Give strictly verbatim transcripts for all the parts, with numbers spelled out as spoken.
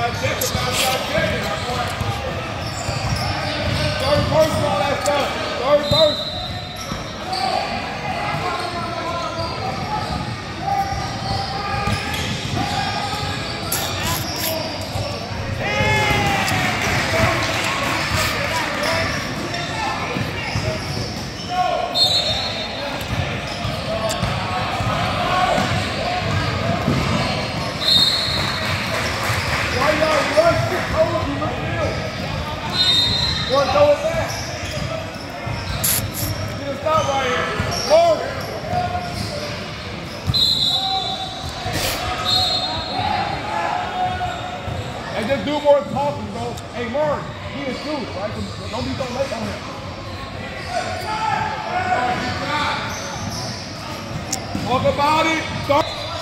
Third person, all that stuff. Third person. One, throw it back. Get a stop right here. Lord. And just do more talking, bro. Hey, Murray, he is too, right? Don't be so late on him. Talk about it. Start.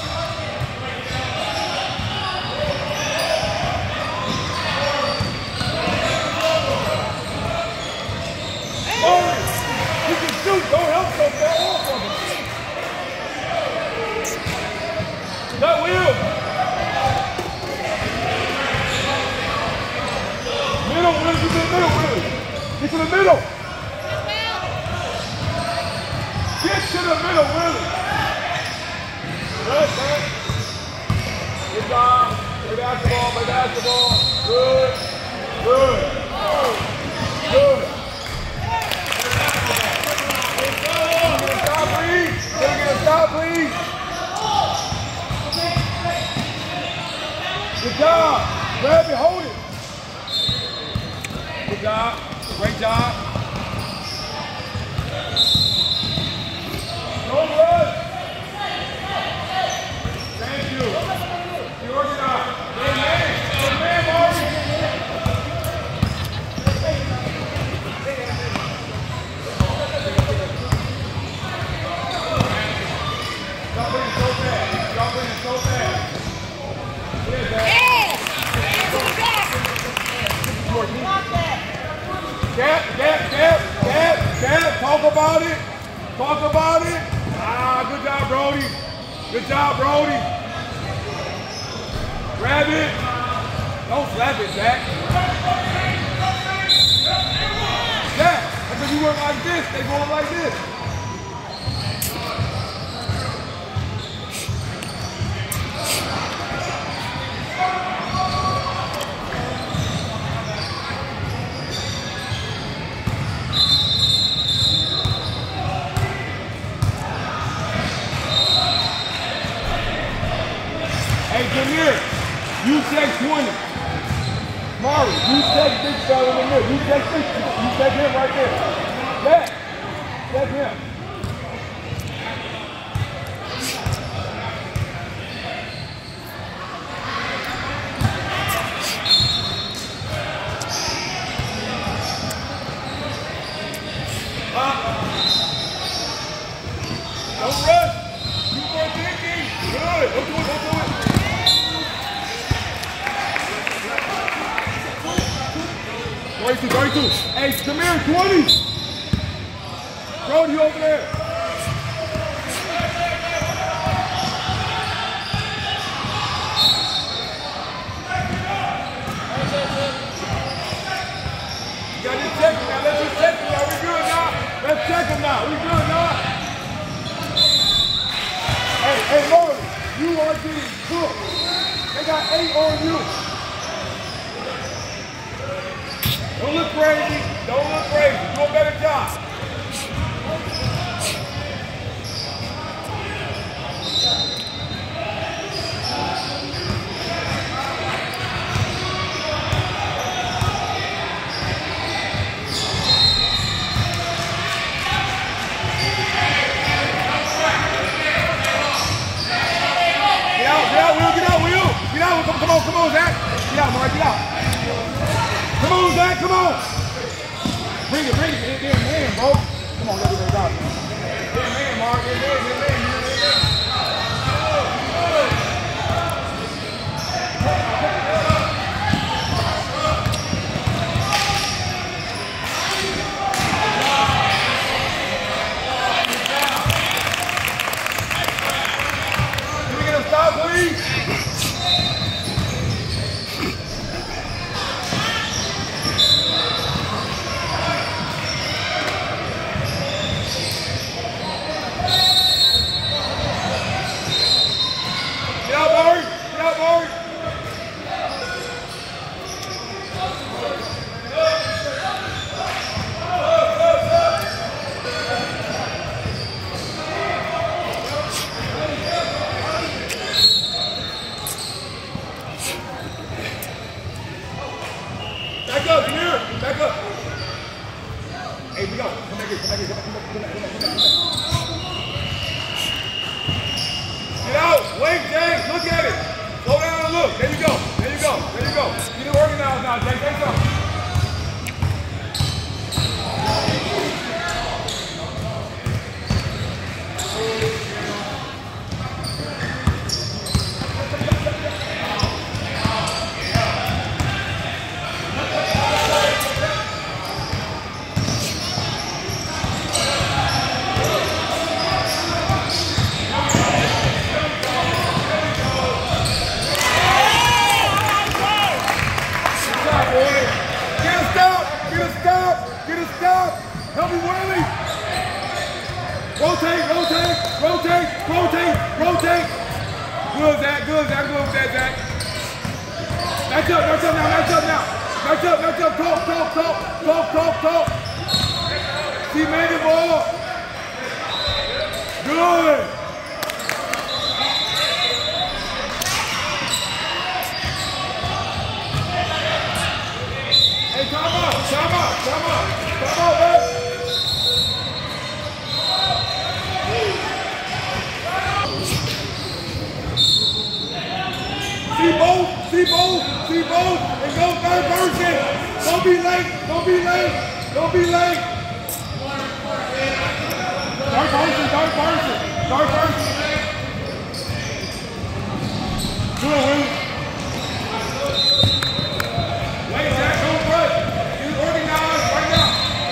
Don't help so far off of him. That wheel. Middle, Willie. Get to the middle, Willie. Get to the middle. Get to the middle, Willie. Good, good. Good job. Play basketball, play basketball. Good. Good. Good. Stop, please. Good job. Grab it, hold it. Good job. Great job. No rush. Thank you. You organized. Good man. Good man, Marty. Stop bringing so fast. Stop bringing so fast. Yeah, Gap, gap, gap, gap, gap. Talk about it. Talk about it. Ah, good job, Brody. Good job, Brody. Grab it. Don't slap it, Zach. Zach, that's when you work like this. They going like this. Hey, Jameer, you take twenty. Mari, you take big fella in the middle. You take sixty. You take him right there. Yeah. Take him. Uh, don't rush. You more thinking. Good. Don't do it. Don't do it. thirty-two, thirty-two. Hey, come here, twenty. Brody, over there. You got to check him now. Let's just check him now. We good now. Let's check him now. We good now. Hey, hey, Marty, you are getting cooked. They got eight on you. Don't look crazy. Don't look crazy. Do a better job. Get out, get out, Will. Get out, Will. Get out. Come, come on, come on, Zach. Get out, Mark. Get out. Come on, Zach, come on. Bring it, bring it. Damn man, bro. up, Jameer. Back up. Hey, we go. Come back here, come back here, come back, come back, come back, come back, come back. Get out. Wait, Jay. Look at it. Slow down and look. There you go. There you go. There you go. Get it organized now, Jay. Take something. Help me, Willie! Rotate, rotate, rotate, rotate, rotate! Good, Zach, good, Zach, good with that, Zach. Match up, match up now, match up now. Match up, match up, talk, talk, talk, talk, talk, talk. See, made the ball. Good. Hey, time out, time out, time out, time out, man. See both, see both, see both, and go third person. Don't be late, don't be late, don't be late. Third person, third person, third person. Good, Will. Wait, Jack, don't run. You organized right now.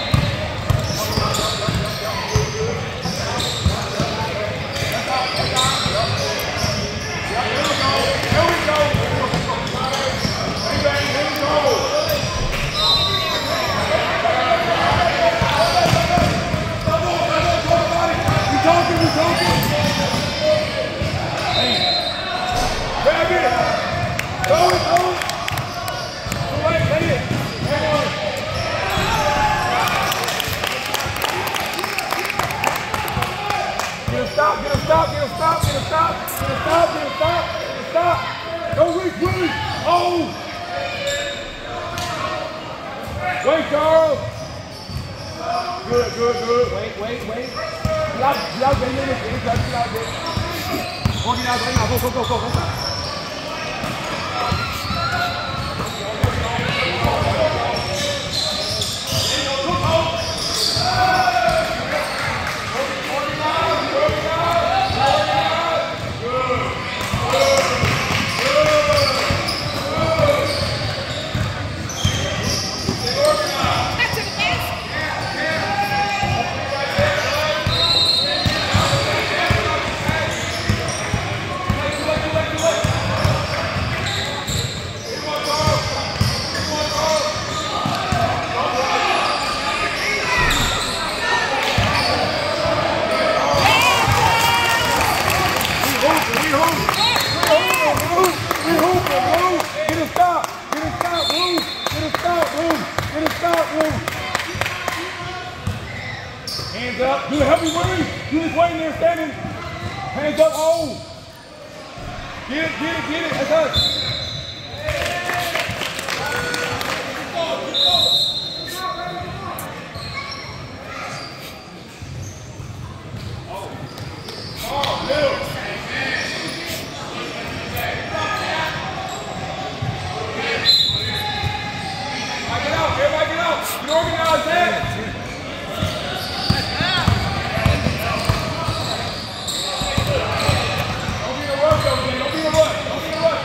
Stop, get a stop, get a stop, get a stop, get a stop, get a stop, get a stop. Go reach, Willie. Oh! Wait, Charles. Good, good, good. Wait, wait, wait. Get out, get out, get in there, get out, get out, get out. Organize right now, go, go, go, go, go. Hands up. Do it. Help me, Willie. You just waiting there standing. Hands up. Oh. Get it, get it, get it. That's us. Organize that. Don't be in a rush, though, man. Don't be in a rush. Don't be in a rush.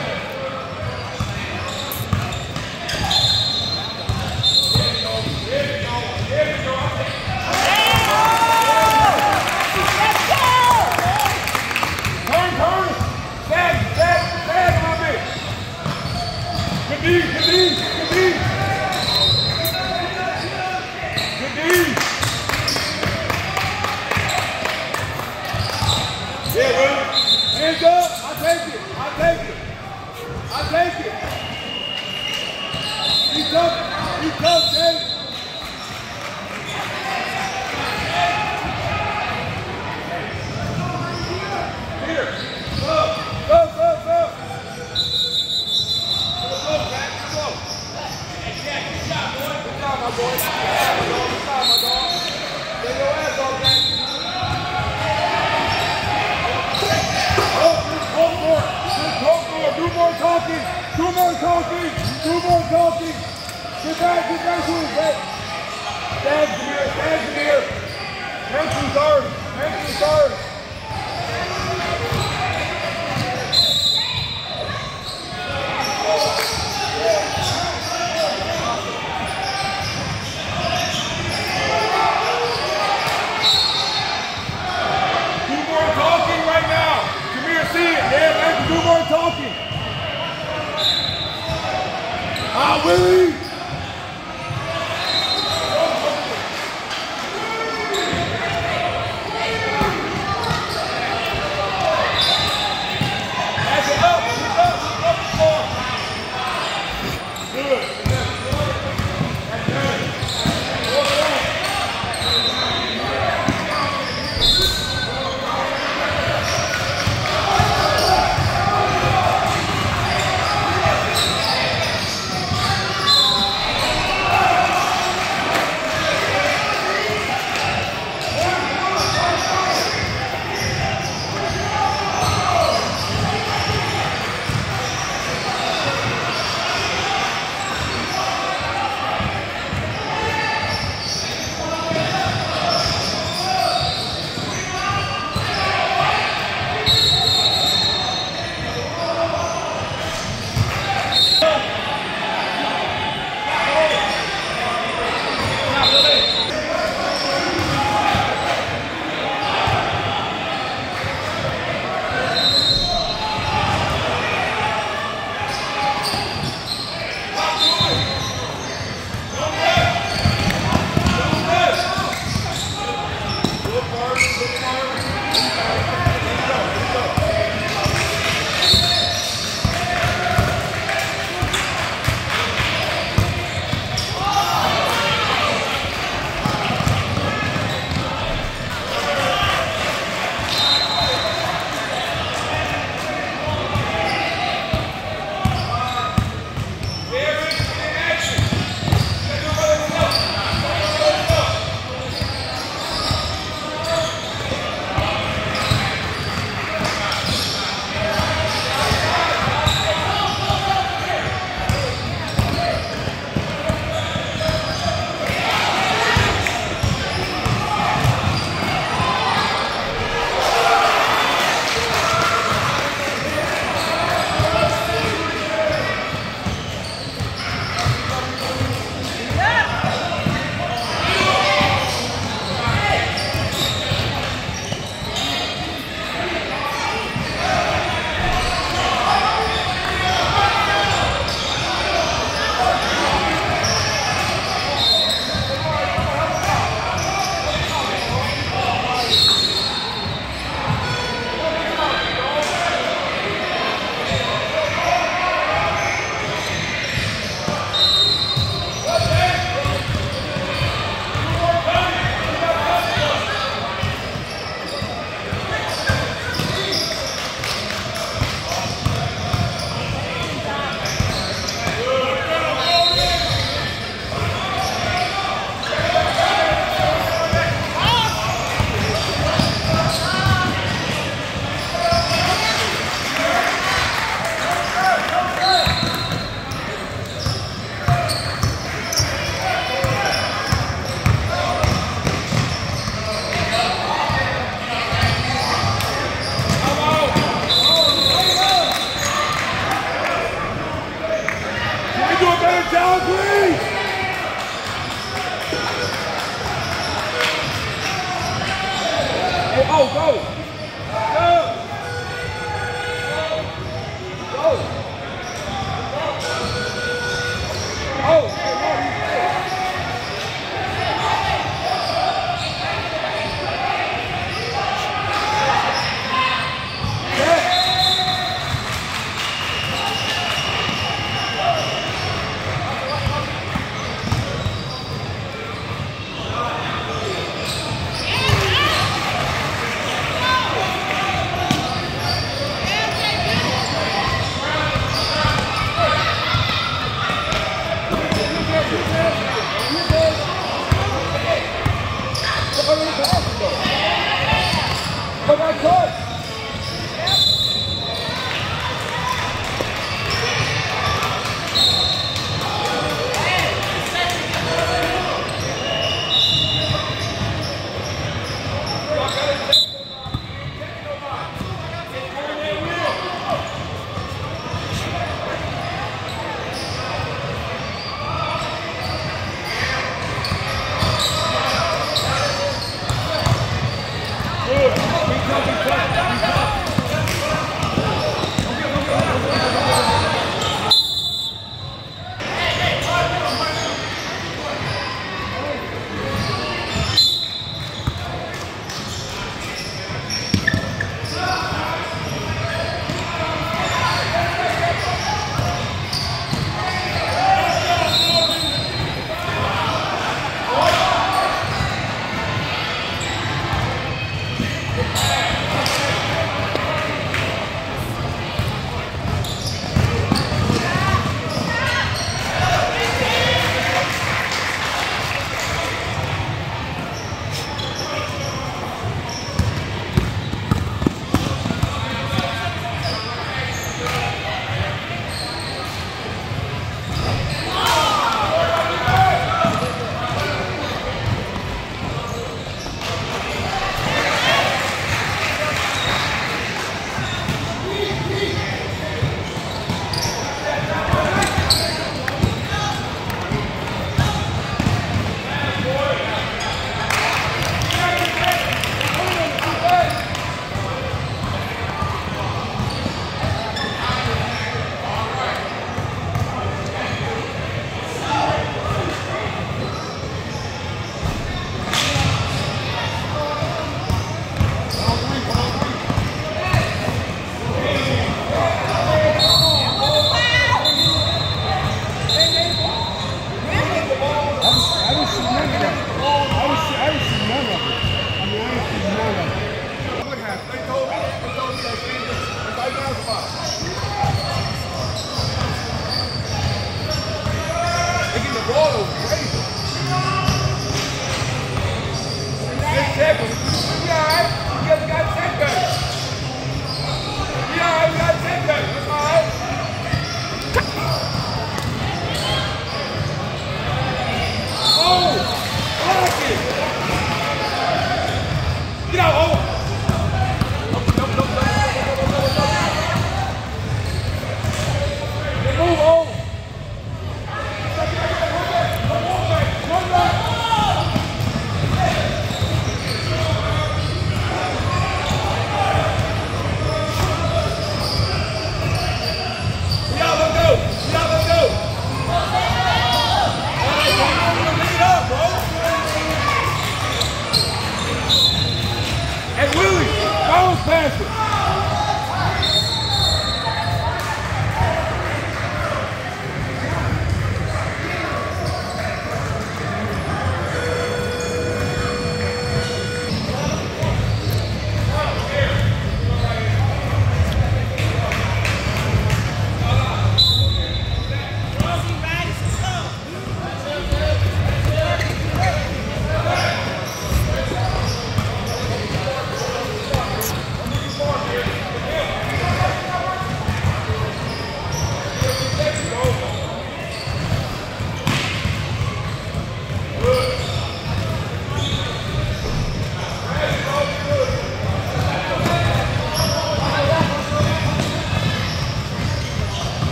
There you go. There you go. There you go. Turn, turn. Sag, sag, sag a little bit. Good D, good D, good D. Yeah, bro. Hands up. I'll take it. I'll take it. I'll take it. Be tough. Be tough, Jay. Here. Up. Up, up, up. Go, go, Jack. Go. Hey, Jack, good job. Do more talking. Do more talking. Do more talking. Get back. Get back to his head. Stand here. Stand here. Make him serve. Make him serve. Do more talking right now. Come here, see it. Yeah, make him do more talking. Ah, Willie! Pass it up, up, up, up. Good. That's good. Down, please! Hey, oh, go! Go! Go! Oh, hey, no, you stay. Yeah.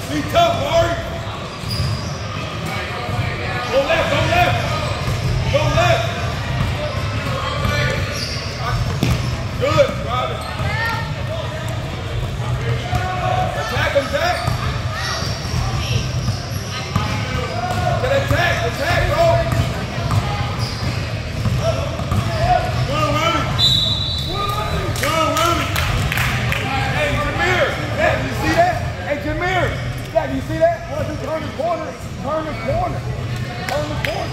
Be tough, Mari. Go left, go left. Go left. Good, Robin. Attack, attack. Get attack, attack, bro. Good, Willie. Good, Willie. Hey, Jameer. Hey, you see that? Hey, Jameer. Zach, you see that? Once you turn the corner, turn the corner. Turn the corner.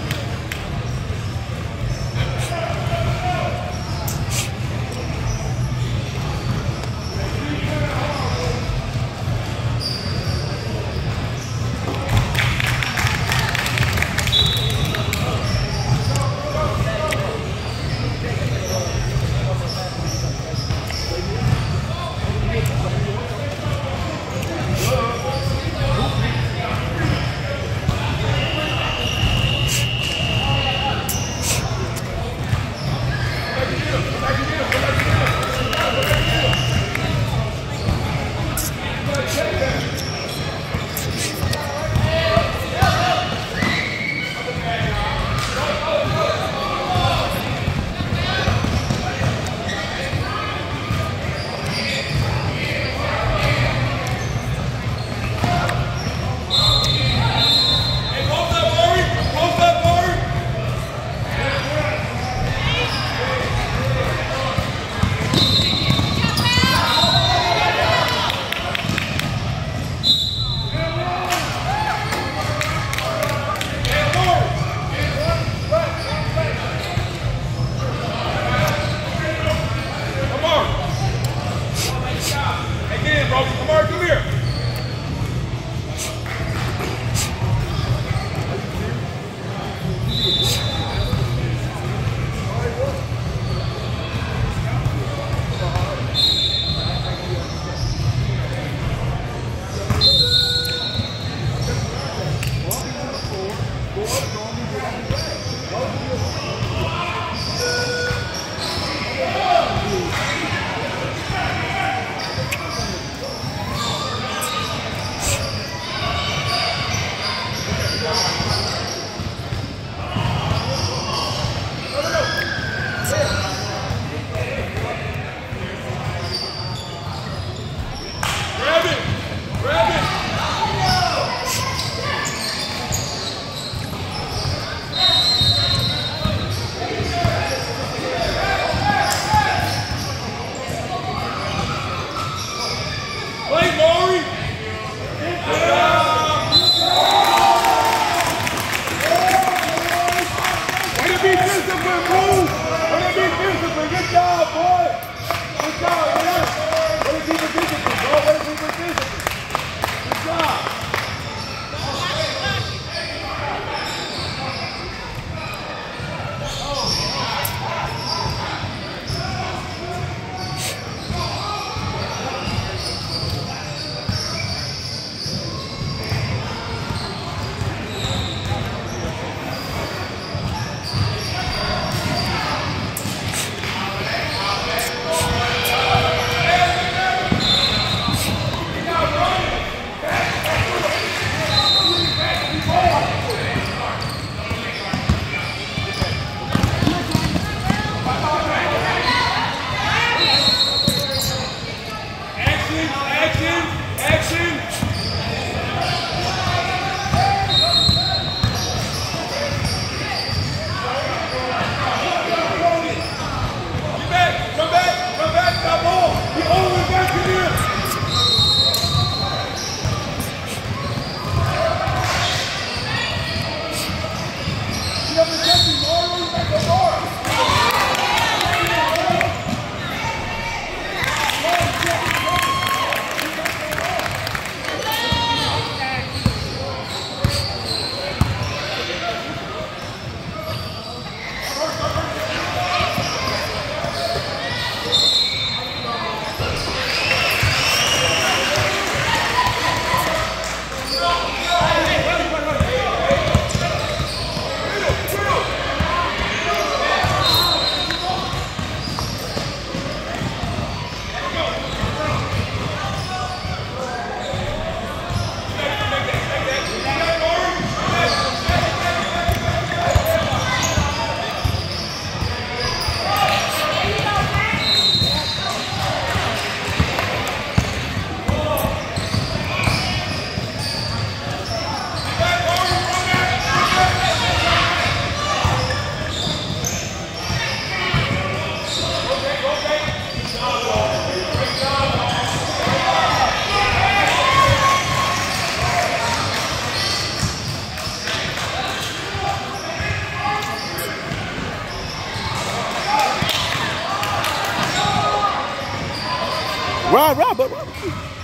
Rob, Rob, but Rob.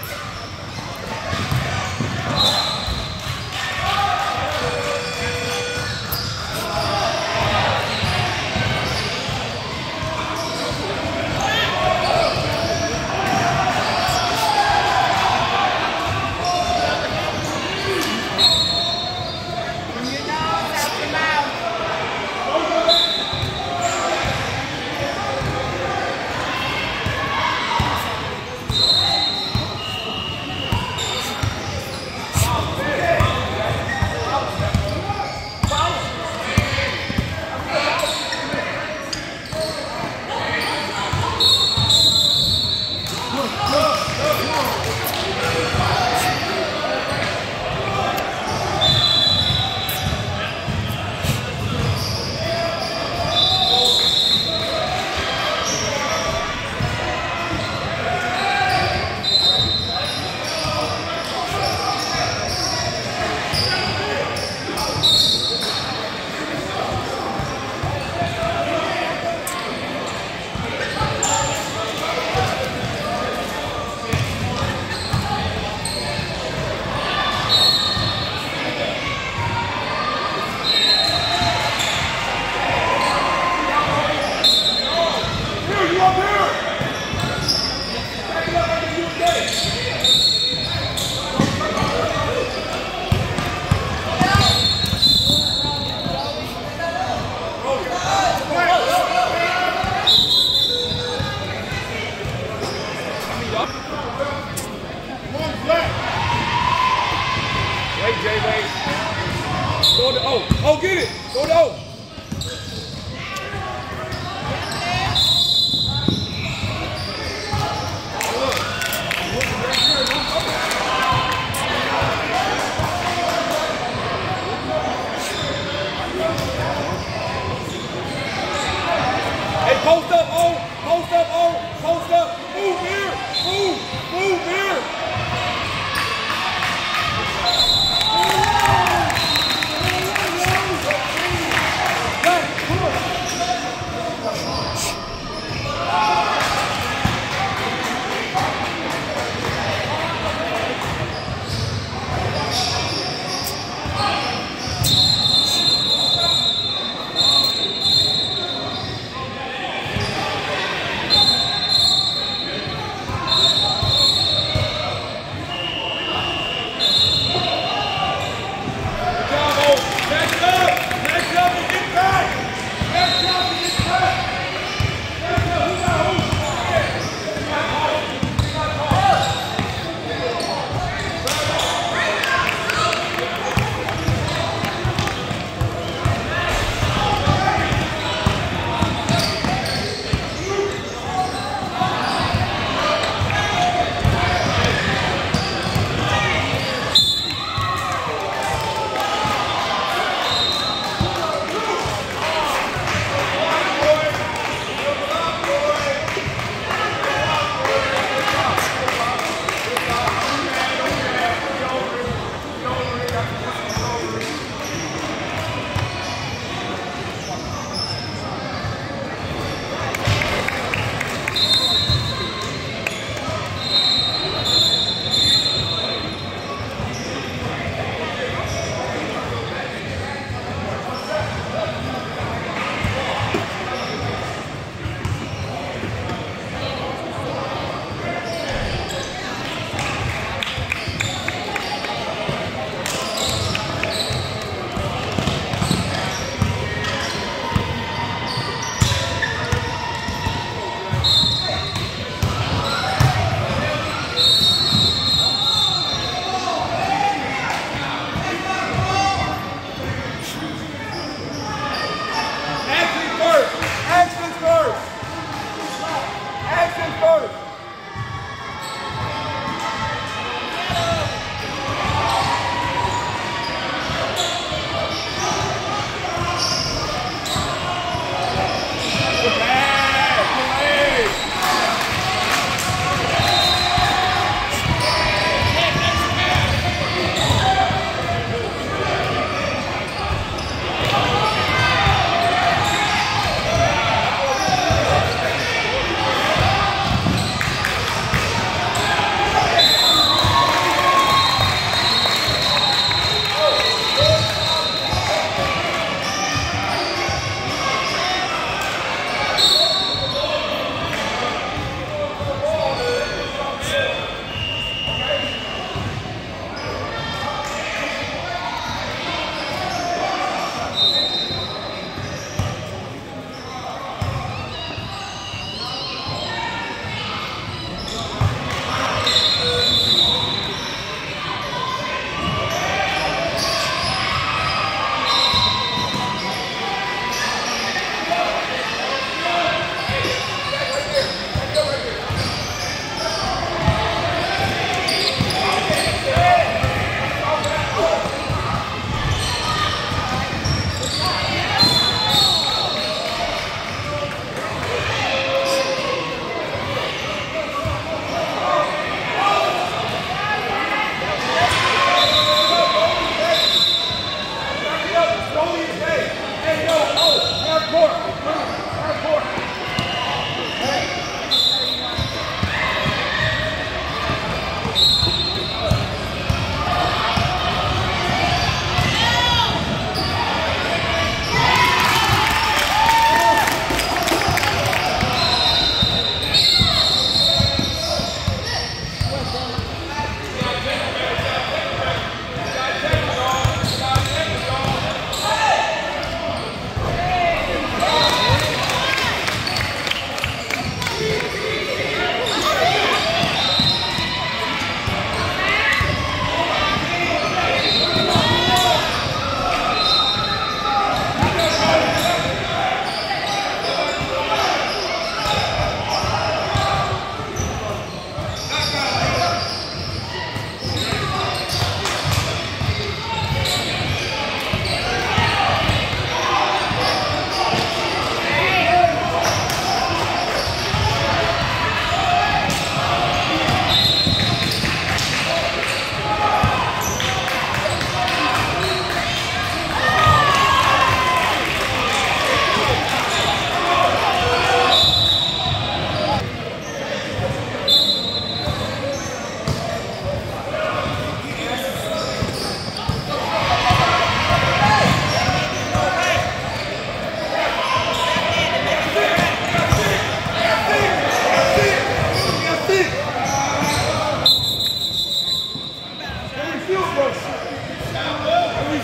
Wait, Jay, wait. Go to O. Oh, get it. Go to O. Hey, post up, O. Post up, O. Post up. Move here. Move. Move here. Come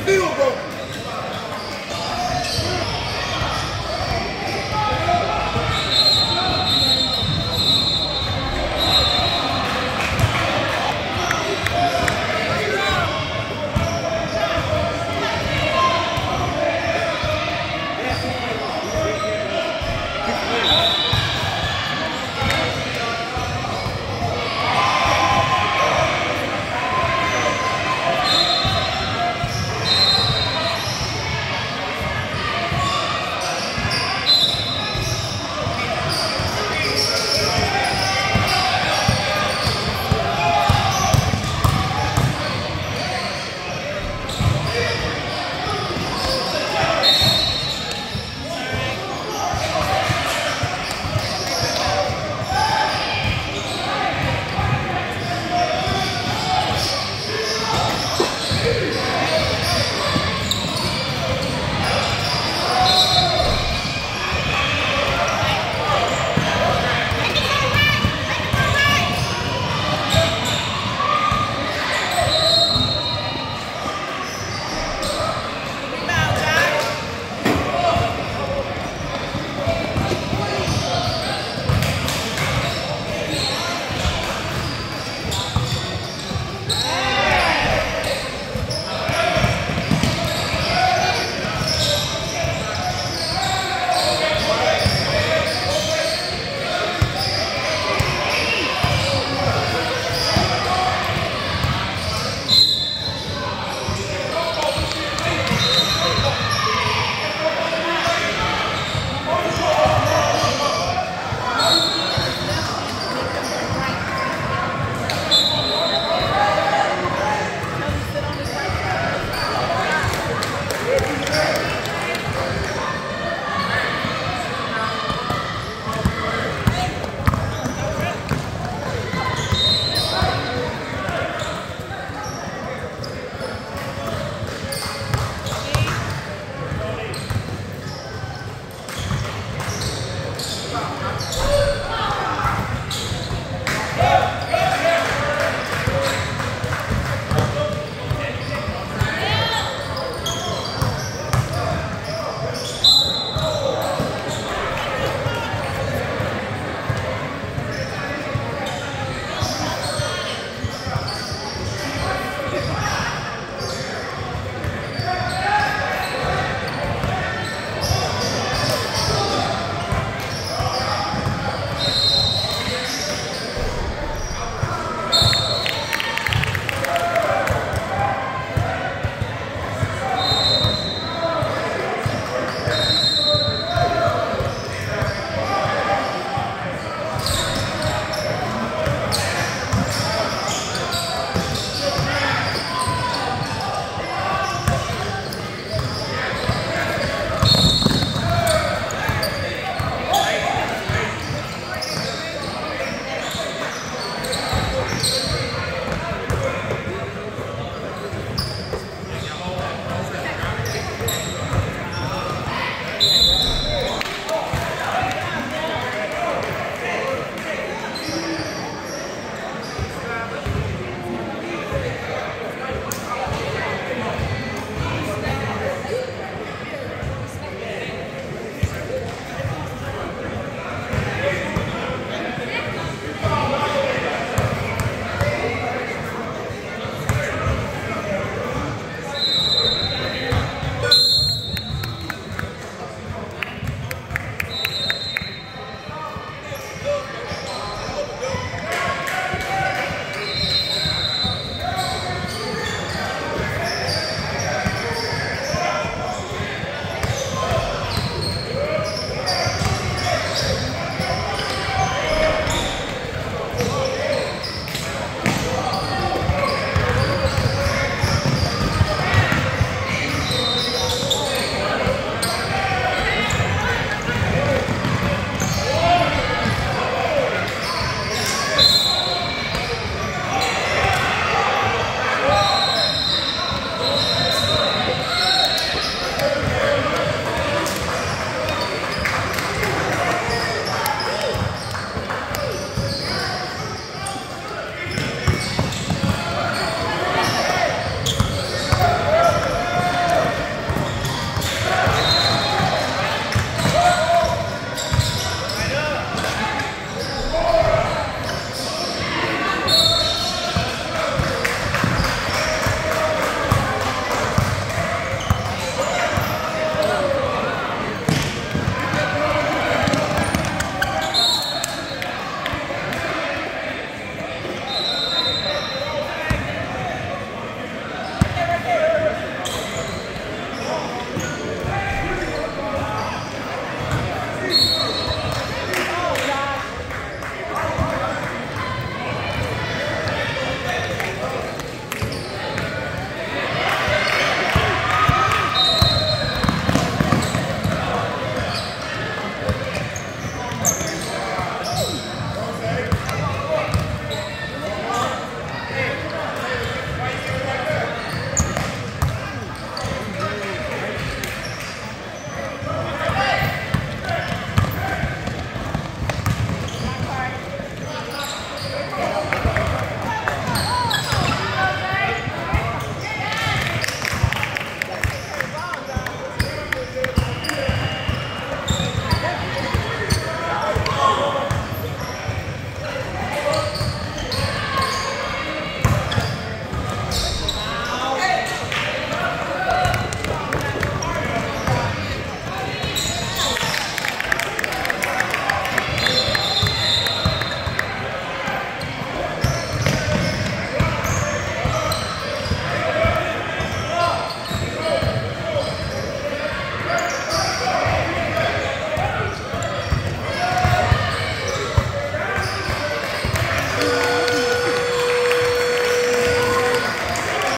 field, bro.